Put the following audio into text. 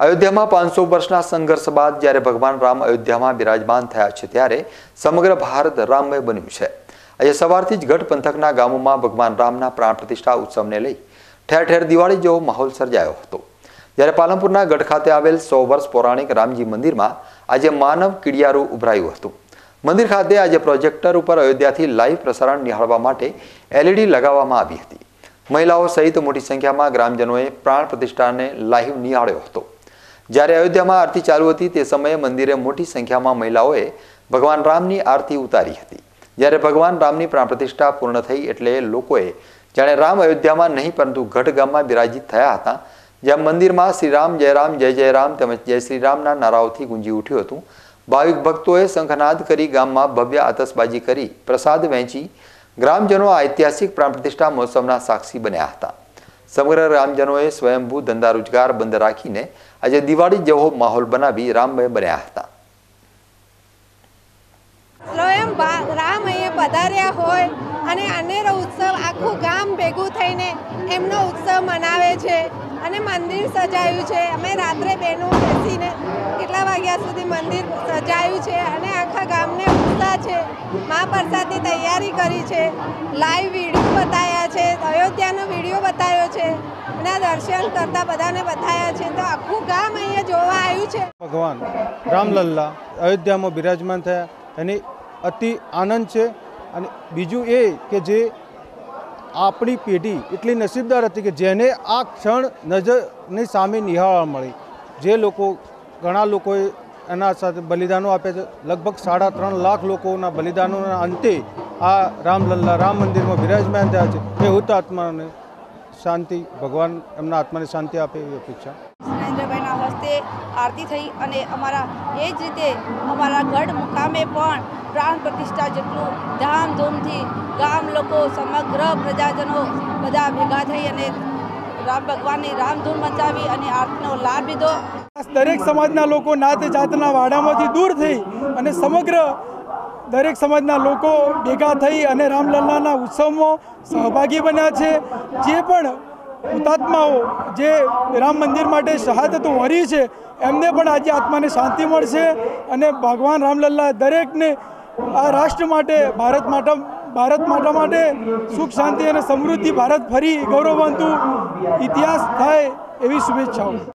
अयोध्या में 500 वर्षना संघर्ष बाद ज्यारे भगवान राम अयोध्या में विराजमान थया छे त्यारे समग्र भारत राममय बन्युं छे। आज सवारथी ज गढ़ पंथकना गामोमां भगवान रामना प्राण प्रतिष्ठा उत्सवने लई ठेर ठेर दिवाળી जेवो माहोल सर्जायो हतो। ज्यारे पालनपुરના गढ़ खाते आवेल 100 वर्ष पौराणिक रामजी मंदिर में आज मानव कीड़ियारू उभरायुं हतुं। मंदिर खाते आज प्रोजेक्टर पर अयोध्याथी लाइव प्रसारण निहाळवा माटे एलईडी लगाववामां आवी हती। महिलाओं सहित मोटी संख्या में ग्रामजनोए प्राण प्रतिष्ठा ने लाइव निहाळ्यो हतो। જ્યારે अयोध्या में आरती चालू थी ते समये मंदिरे मोटी संख्या में महिलाओं भगवान रामनी आरती उतारी थी। જ્યારે भगवान रामनी प्राण प्रतिष्ठा पूर्ण थई एटले लोकोए जाणे राम अयोध्या में नहीं परंतु गढ़ गाम में विराजित थया हता। ज्यां मंदिर में श्रीराम जय जय राम तेमज जय श्रीरामना नाराओथी गूंजी उठ्युं हतुं। भाविक भक्तोए शंखनाद करी गाम में भव्य आतशबाजी करी प्रसाद वहेंची ग्रामजनों ऐतिहासिक प्राण प्रतिष्ठा महोत्सवना साक्षी बन्या हता। समग्र ग्रामजनोए स्वयंभू धंधा रोजगार बंद राखीने आज दिवाળી जेवो माहोल बनावी राममय बन्या हता। स्वयं राम अहीं पधार्या होय अने अनेरो उत्सव आखुं गाम भेगुं थईने एमनो उत्सव मनावे छे अने मंदिर सजायुं छे। अमे रात्रे बेनो बेसीने કેટલા વાગ્યા સુધી મંદિર સજાયું છે અને આખા ગામને ઉત્સાહ છે। મહાપ્રસાદની તૈયારી કરી છે, લાઈવ વિડીયો બતાવ્યા છે, અયોધ્યાનો વિડીયો બતાવ્યો છે અને દર્શન કરતા બધાને બતાવ્યા છે। તો આખું ગામ અહીંયા જોવા આવ્યું છે। ભગવાન રામલલ્લા અયોધ્યામાં બિરાજમાન થયા એની અતિ આનંદ છે। અને બીજું એ કે જે આપણી પેઢી એટલી નસીબદાર હતી કે જેને આ ક્ષણ નજરની સામે નિહાળવા મળી। જે લોકો ઘણા લોકોએ એના સાથે બલિદાનો આપ્યા છે। લગભગ 3.5 લાખ લોકોના બલિદાનોના અંતે આ રામલલ્લા રામ મંદિરમાં બિરાજમાન થયા છે। એ હુતાત્માને શાંતિ ભગવાન એમના આત્માને શાંતિ આપે એવી અપેક્ષા। નરેન્દ્રભાઈના હસ્તે આરતી થઈ અને અમારા એ જ રીતે અમારા ગઢ મુકામે પણ પ્રાણ પ્રતિષ્ઠા જેટલું ધામધૂમથી ગામ લોકો સમગ્ર પ્રજાજનો બધા ભેગા થઈ અને રામ ભગવાનની રામધૂન મચાવી અને આરતીનો લાભ લીધો। દરેક સમાજના લોકો નાત જાતના વાડામાંથી દૂર થઈ અને સમગ્ર દરેક સમાજના લોકો ભેગા થઈ અને રામલલ્લાના ઉત્સવમાં સહભાગી બન્યા છે। જે પણ હુતાત્માઓ જે રામ મંદિર માટે શહાદતો વરી છે એમને પણ આજે આત્માને શાંતિ મળશે અને ભગવાન રામલલ્લા દરેકને આ રાષ્ટ્ર માટે ભારત માટે સુખ શાંતિ અને સમૃદ્ધિ ભારત ફરી ગૌરવવંતું ઇતિહાસ થાય એવી શુભેચ્છાઓ।